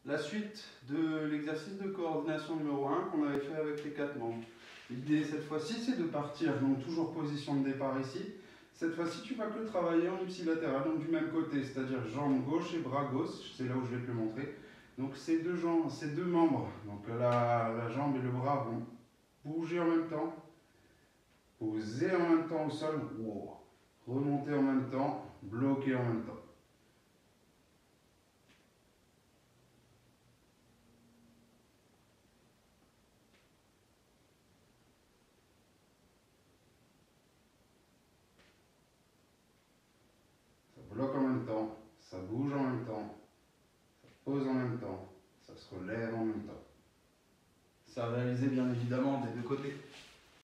la suite de l'exercice de coordination numéro 1 qu'on avait fait avec les 4 membres. L'idée cette fois-ci, c'est de partir, donc toujours position de départ ici. Cette fois-ci, tu vas que le travailler en ipsilatéral, donc du même côté, c'est-à-dire jambe gauche et bras gauche, c'est là où je vais te le montrer. Donc ces deux membres, donc la jambe et le bras vont bouger en même temps, poser en même temps au sol, wow, remonter en même temps, bloquer en même temps. Ça bloque en même temps, ça bouge en même temps, ça pose en même temps, ça se relève en même temps. Ça réalisé bien évidemment des deux côtés.